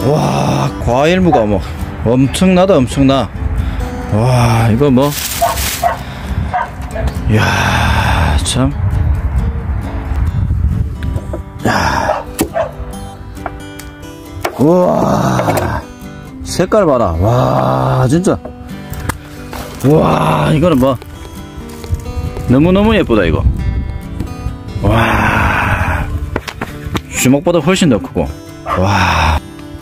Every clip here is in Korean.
와, 과일무가 뭐 엄청나다, 엄청나. 와, 이거 뭐, 이야, 참. 야, 우와, 색깔 봐라. 와, 진짜. 우와, 이거는 뭐 너무너무 예쁘다. 이거. 와, 주먹보다 훨씬 더 크고. 와,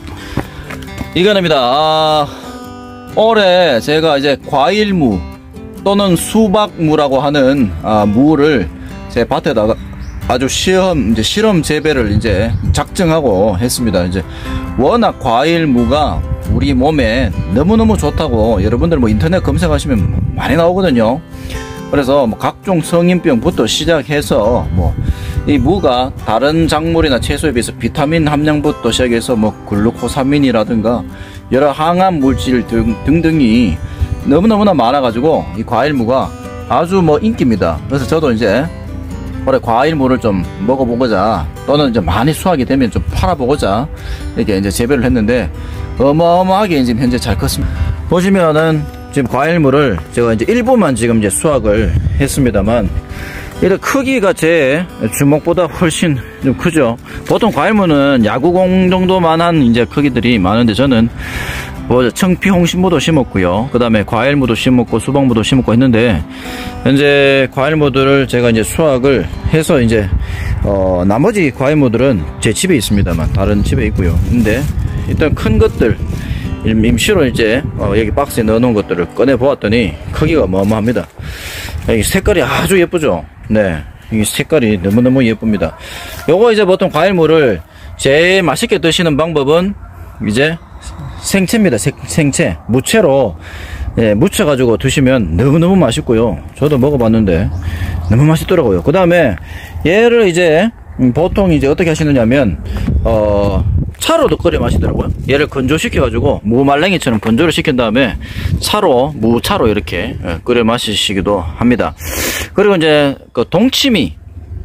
이거입니다. 올해 제가 이제 과일무 또는 수박무라고 하는 무를 제 밭에다가 아주 실험 재배를 이제 작정하고 했습니다. 이제 워낙 과일무가 우리 몸에 너무너무 좋다고 여러분들 뭐 인터넷 검색하시면 많이 나오거든요. 그래서 뭐 각종 성인병부터 시작해서 뭐 이 무가 다른 작물이나 채소에 비해서 비타민 함량부터 시작해서 뭐 글루코사민이라든가 여러 항암 물질 등등이 너무너무나 많아가지고 이 과일무가 아주 뭐 인기입니다. 그래서 저도 이제 올해 과일무를 좀 먹어보고자 또는 이제 많이 수확이 되면 좀 팔아보고자 이렇게 이제 재배를 했는데 어마어마하게 지금 현재 잘 컸습니다. 보시면은 지금 과일무를 제가 이제 일부만 지금 이제 수확을 했습니다만 이렇게 크기가 제 주먹보다 훨씬 좀 크죠. 보통 과일무는 야구공 정도만한 이제 크기들이 많은데 저는 뭐 청피홍신무도 심었고요. 그 다음에 과일무도 심었고 수박무도 심었고 했는데 현재 과일무들을 제가 이제 수확을 해서 이제 나머지 과일무들은 제 집에 있습니다만 다른 집에 있고요. 근데 일단 큰 것들 임시로 이제 여기 박스에 넣어놓은 것들을 꺼내 보았더니 크기가 어마어마합니다. 여기 색깔이 아주 예쁘죠. 네, 이 색깔이 너무너무 예쁩니다. 요거 이제 보통 과일무를 제일 맛있게 드시는 방법은 이제 생채입니다. 생채 무채로 무쳐가지고 드시면 너무너무 맛있고요. 저도 먹어봤는데 너무 맛있더라고요. 그 다음에 얘를 이제 보통 이제 어떻게 하시느냐면 차로도 끓여 마시더라고요. 얘를 건조시켜가지고 무말랭이처럼 건조를 시킨 다음에 무차로 이렇게 끓여 마시기도 합니다. 그리고 이제 그 동치미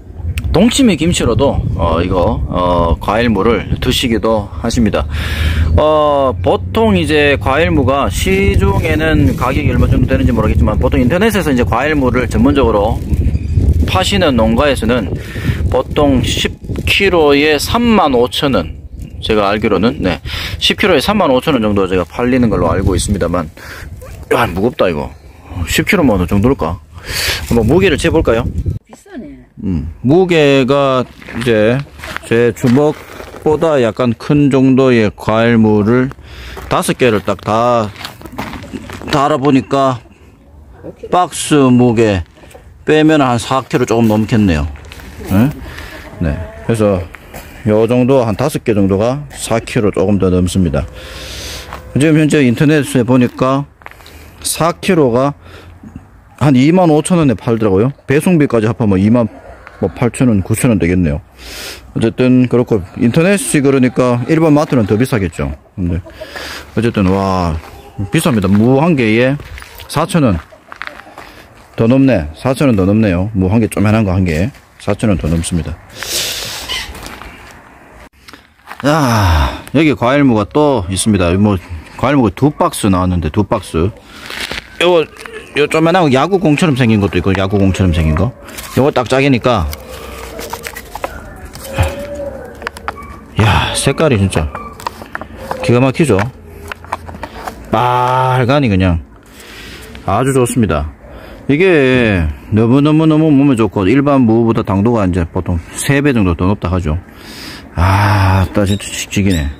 김치로도 이거 과일무를 드시기도 하십니다. 보통 이제 과일무가 시중에는 가격이 얼마 정도 되는지 모르겠지만 보통 인터넷에서 이제 과일무를 전문적으로 파시는 농가에서는 보통 10kg에 35,000원, 제가 알기로는 10kg에 35,000원 정도 제가 팔리는 걸로 알고 있습니다만, 야, 무겁다 이거. 10kg면 어느 정도일까? 한번 무게를 재볼까요? 비싸네. 무게가 이제 제 주먹보다 약간 큰 정도의 과일무를 5개를 딱 다 달아보니까 박스 무게 빼면 한 4kg 조금 넘겠네요. 네. 그래서 요 정도 한 5개 정도가 4kg 조금 더 넘습니다. 지금 현재 인터넷에 보니까 4kg가 한 25,000원에 팔더라고요. 배송비까지 합하면 28,000원, 9,000원 되겠네요. 어쨌든 그렇고 인터넷이 그러니까 일반 마트는 더 비싸겠죠. 근데 어쨌든 와, 비쌉니다. 무 한 개에 4,000원 더 넘네. 4,000원 더 넘네요. 무 한 개 쪼매난 거 한 개에 4,000원 더 넘습니다. 자, 여기 과일무가 또 있습니다. 뭐 과일무가 2박스 나왔는데 2박스. 요 쪼매난 거 야구공처럼 생긴 것도 있고 야구공처럼 생긴 거. 요거 딱 짜기니까 야, 색깔이 진짜 기가 막히죠. 빨간이 그냥 아주 좋습니다. 이게 너무너무 몸에 좋고 일반 무보다 당도가 이제 보통 3배 정도 더 높다 하죠. 딱 진짜 칙칙이네.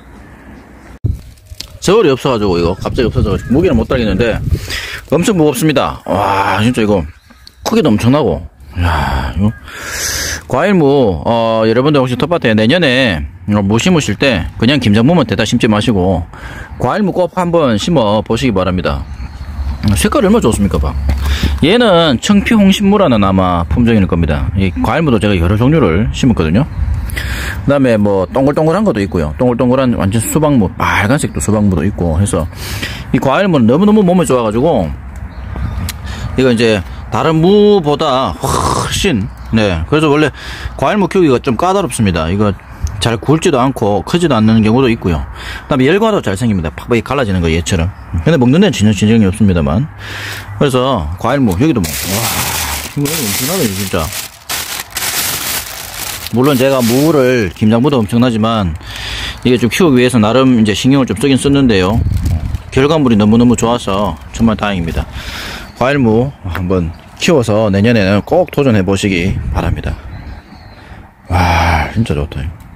저울이 없어가지고 이거 갑자기 없어져가지고 무게는 못 달겠는데 엄청 무겁습니다. 와, 진짜 이거 크기도 엄청나고. 야, 이거 과일무 여러분들 혹시 텃밭에 내년에 무 심으실 때 그냥 김장무만 대다 심지 마시고 과일무 꼭 한번 심어 보시기 바랍니다. 색깔이 얼마나 좋습니까? 봐. 얘는 청피홍신무라는 아마 품종일 겁니다. 이 과일무도 제가 여러 종류를 심었거든요. 그 다음에 뭐 동글동글한 것도 있고요. 동글동글한 완전 수박무, 빨간색도 수박무도 있고 해서 이 과일무는 너무너무 몸에 좋아가지고 이거 이제 다른 무보다 훨씬 그래서 원래 과일무 키우기가 좀 까다롭습니다. 이거 잘 굵지도 않고 크지도 않는 경우도 있고요. 그다음에 열과도 잘 생깁니다. 팍팍이 갈라지는 거 얘처럼. 근데 먹는 데는 전혀 진정이 없습니다만. 그래서 과일무 여기도 뭐 와 이거 엄청나네 진짜. 물론 제가 무를 김장보다 엄청나지만 이게 좀 키우기 위해서 나름 이제 신경을 좀 쓰긴 썼는데요. 결과물이 너무너무 좋아서 정말 다행입니다. 과일무 한번 키워서 내년에는 꼭 도전해 보시기 바랍니다. 와 진짜 좋다.